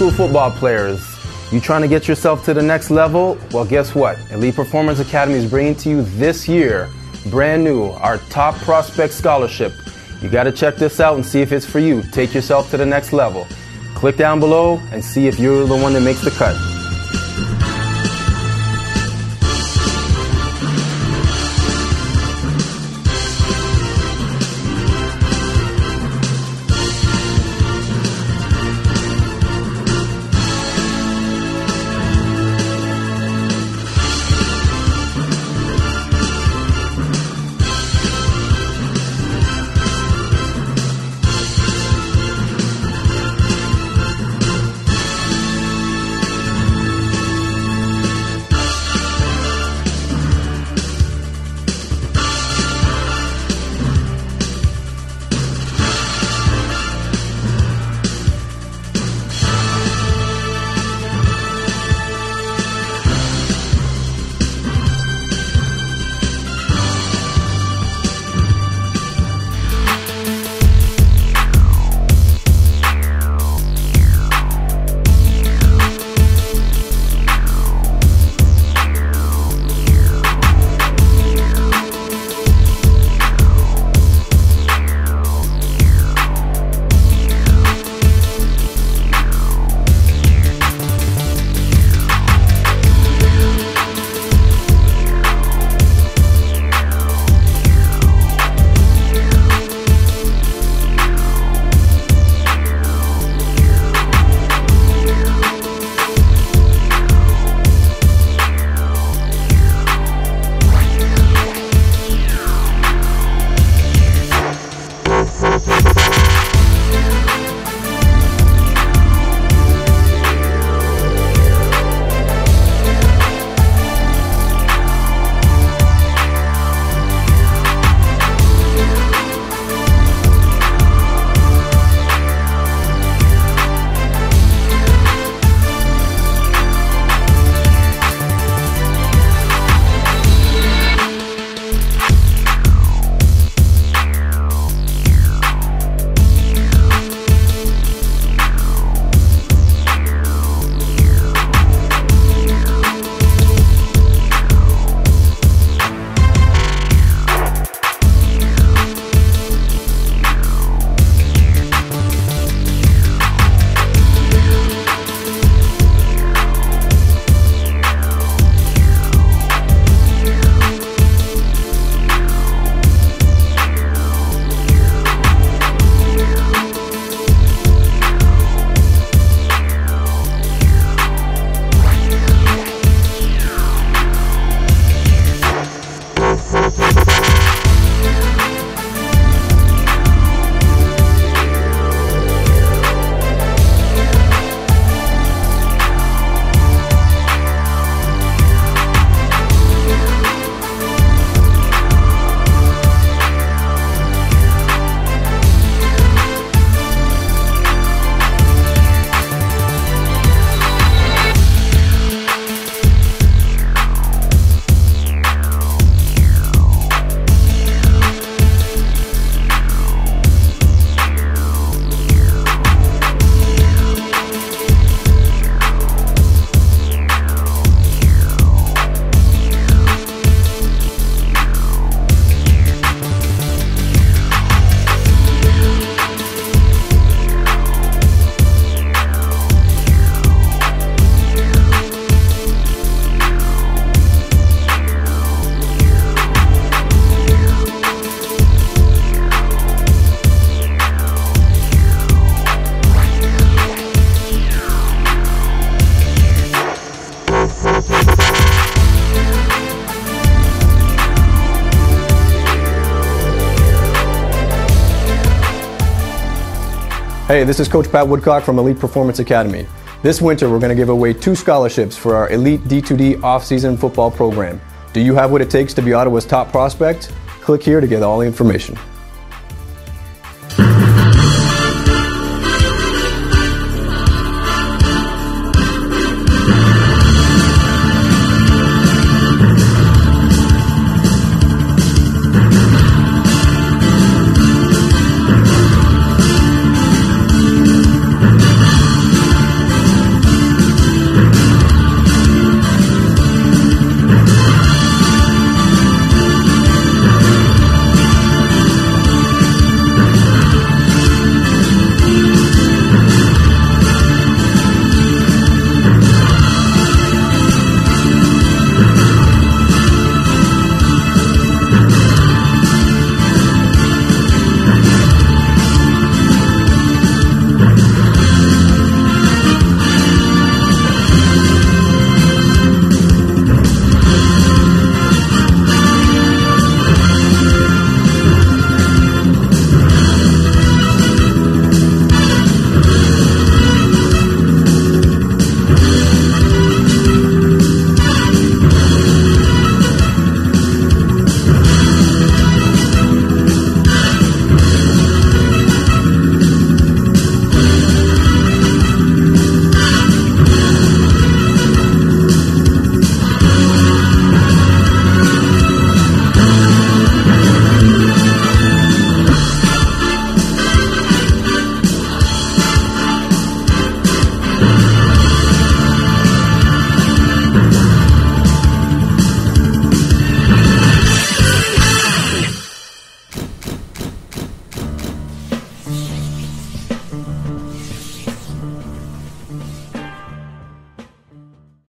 school football players, you trying to get yourself to the next level? Well, guess what? Elite Performance Academy is bringing to you this year, brand new, our Top Prospect Scholarship. You got to check this out and see if it's for you. Take yourself to the next level. Click down below and see if you're the one that makes the cut. Hey, this is Coach Pat Woodcock from Elite Performance Academy. This winter, we're going to give away 2 scholarships for our Elite D2D off-season football program. Do you have what it takes to be Ottawa's top prospect? Click here to get all the information.